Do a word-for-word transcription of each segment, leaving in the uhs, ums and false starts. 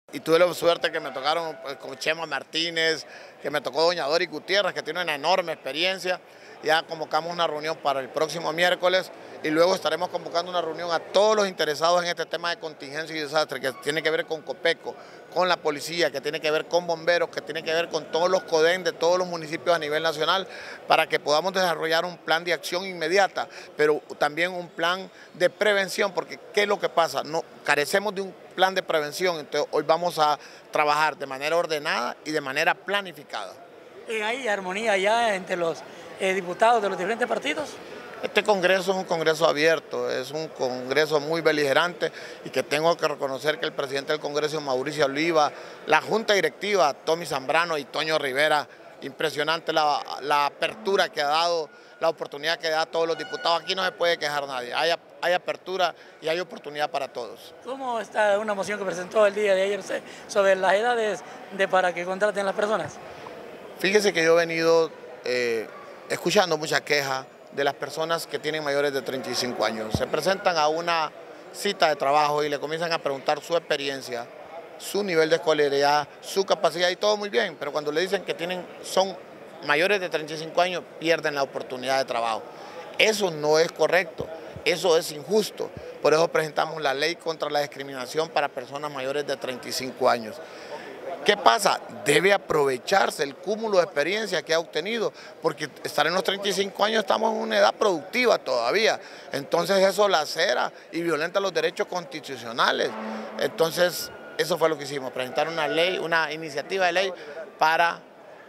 Y tuve la suerte que me tocaron pues, con Chema Martínez, que me tocó doña Dori Gutiérrez, que tiene una enorme experiencia. Ya convocamos una reunión para el próximo miércoles y luego estaremos convocando una reunión a todos los interesados en este tema de contingencia y desastre, que tiene que ver con Copeco, con la policía, que tiene que ver con bomberos, que tiene que ver con todos los CODEN de todos los municipios a nivel nacional, para que podamos desarrollar un plan de acción inmediata, pero también un plan de prevención, porque ¿qué es lo que pasa? No, carecemos de un plan de prevención, entonces hoy vamos a trabajar de manera ordenada y de manera planificada. ¿Hay armonía ya entre los eh, diputados de los diferentes partidos? Este congreso es un congreso abierto, es un congreso muy beligerante y que tengo que reconocer que el presidente del Congreso, Mauricio Oliva, la junta directiva, Tommy Zambrano y Toño Rivera, impresionante la, la apertura que ha dado, la oportunidad que da a todos los diputados. Aquí no se puede quejar nadie, hay, hay apertura y hay oportunidad para todos. ¿Cómo está una moción que presentó el día de ayer usted sobre las edades de para que contraten las personas? Fíjese que yo he venido eh, escuchando muchas quejas de las personas que tienen mayores de treinta y cinco años. Se presentan a una cita de trabajo y le comienzan a preguntar su experiencia, su nivel de escolaridad, su capacidad y todo muy bien, pero cuando le dicen que tienen, son mayores de treinta y cinco años, pierden la oportunidad de trabajo. Eso no es correcto, eso es injusto. Por eso presentamos la ley contra la discriminación para personas mayores de treinta y cinco años. ¿Qué pasa? Debe aprovecharse el cúmulo de experiencia que ha obtenido, porque estar en los treinta y cinco años estamos en una edad productiva todavía. Entonces eso lacera y violenta los derechos constitucionales. Entonces eso fue lo que hicimos, presentar una ley, una iniciativa de ley para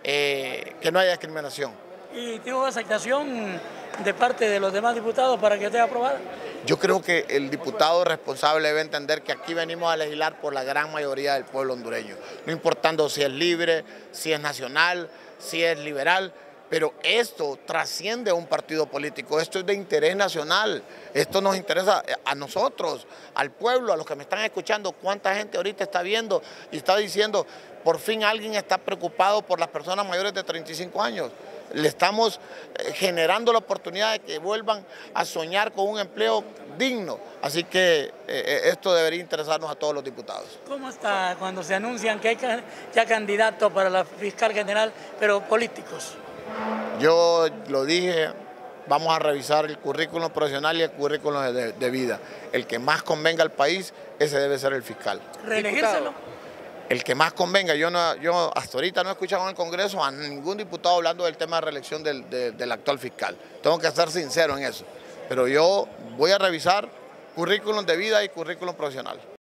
eh, que no haya discriminación. ¿Y tuvo aceptación de parte de los demás diputados para que esté aprobada? Yo creo que el diputado responsable debe entender que aquí venimos a legislar por la gran mayoría del pueblo hondureño, no importando si es libre, si es nacional, si es liberal, pero esto trasciende a un partido político, esto es de interés nacional, esto nos interesa a nosotros, al pueblo, a los que me están escuchando, cuánta gente ahorita está viendo y está diciendo, por fin alguien está preocupado por las personas mayores de treinta y cinco años. Le estamos generando la oportunidad de que vuelvan a soñar con un empleo digno. Así que eh, esto debería interesarnos a todos los diputados. ¿Cómo está cuando se anuncian que hay ya candidatos para la fiscal general, pero políticos? Yo lo dije, vamos a revisar el currículum profesional y el currículum de, de vida. El que más convenga al país, ese debe ser el fiscal. ¿Reelegírselo? El que más convenga. Yo, no, yo hasta ahorita no he escuchado en el Congreso a ningún diputado hablando del tema de reelección del, de, del actual fiscal. Tengo que ser sincero en eso. Pero yo voy a revisar currículum de vida y currículum profesional.